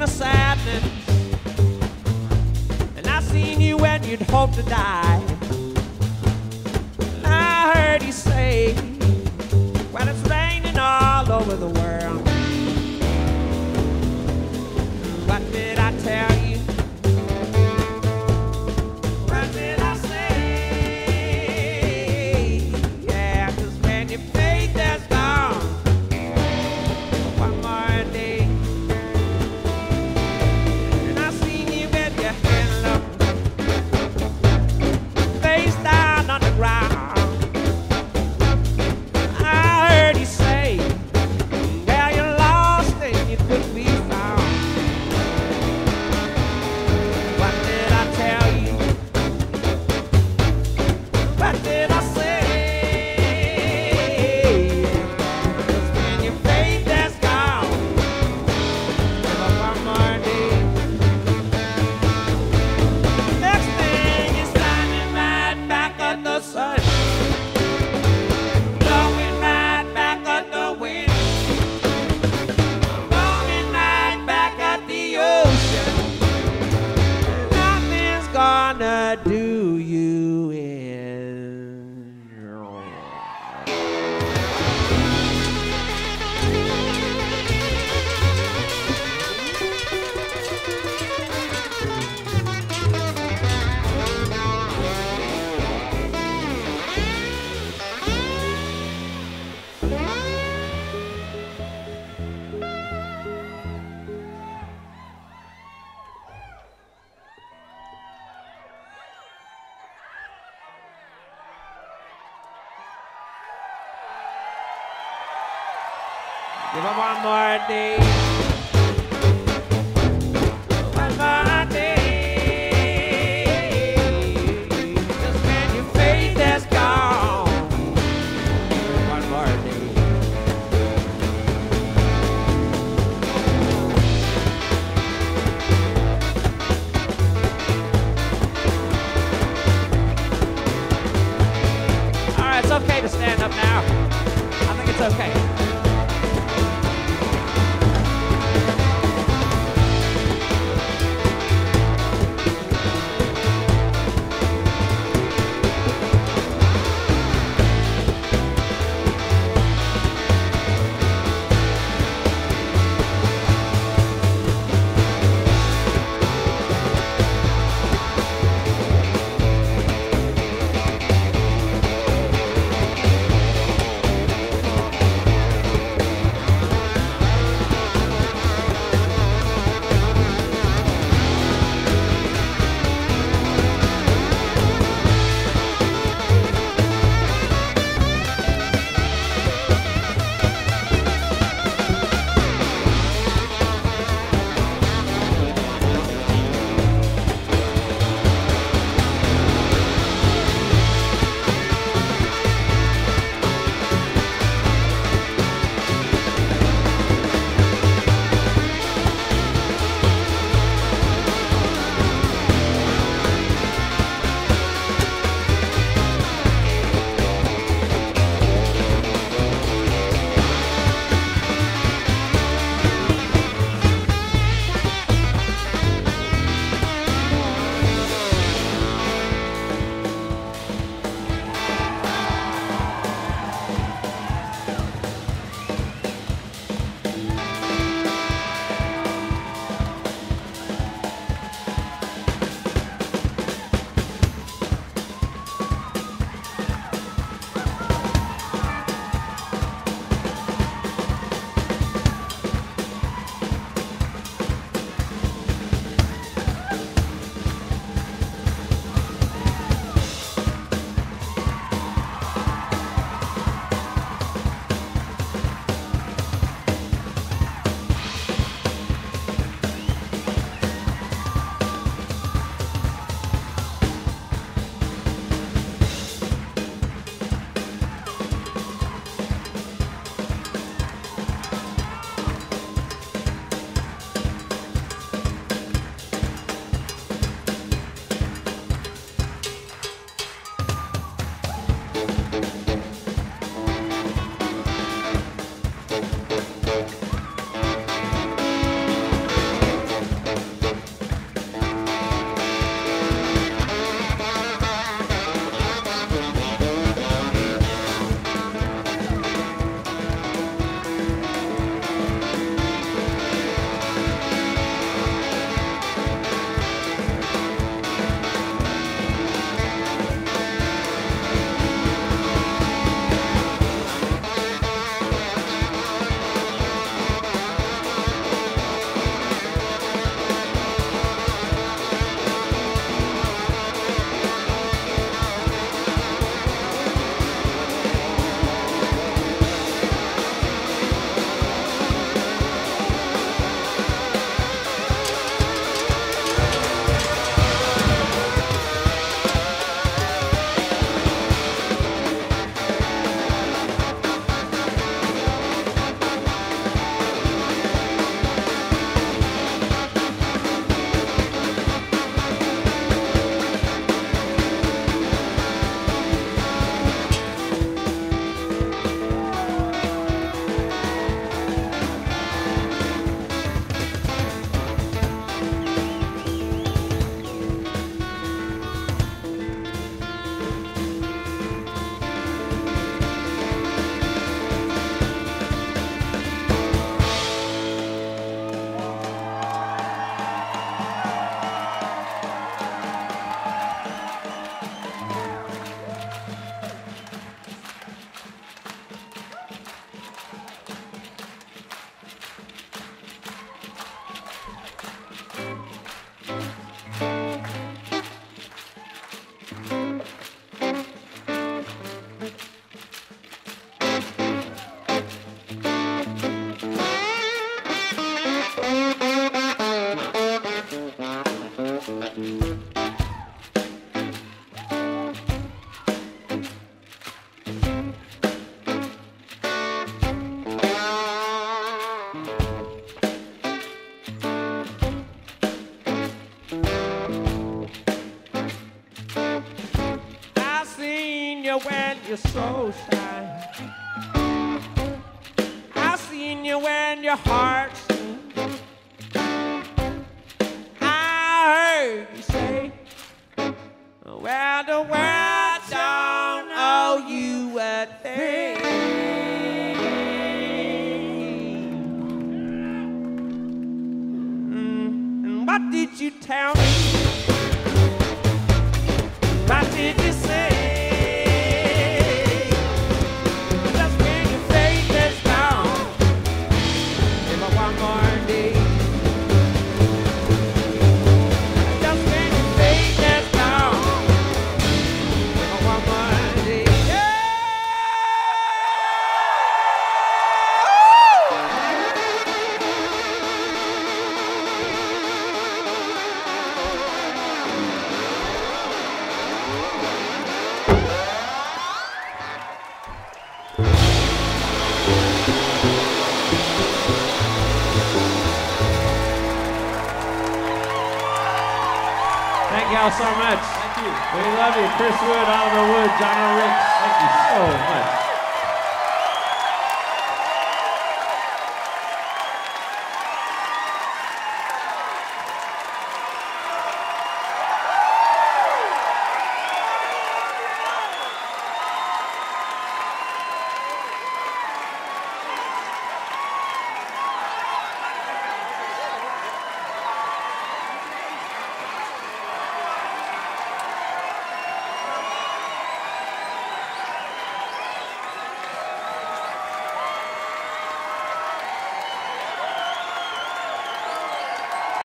of sadness, and I seen you when you'd hope to die. And I heard you say, well, it's raining all over the world. What did I tell you? What did I say? Yeah, 'cause when your faith is gone, one more day, and I seen you with your hand up, face down on the ground. I heard you say, well, you're lost and you couldn't be found. What did I tell you? What did I say? 'Cause when your faith is gone, give up one more day. Next thing you're standing right back at the sun, blowing right back at the wind, blowing right back at the ocean. Nothing's gonna do you in. Give up one more day. One more day. Just when your faith is gone. One more day. All right, it's okay to stand up now. I think it's okay. when you're so shy. I've seen you when your heart's in. I heard you say, well, the world don't owe you a thing. And what did you tell me? What did you say? Just when your faith is gone, give me one more day. Just when your faith is gone, give me one more day. Thank y'all so much. Thank you. We love you. Chris Wood, Oliver Wood, John O. Ricks. Thank you so much.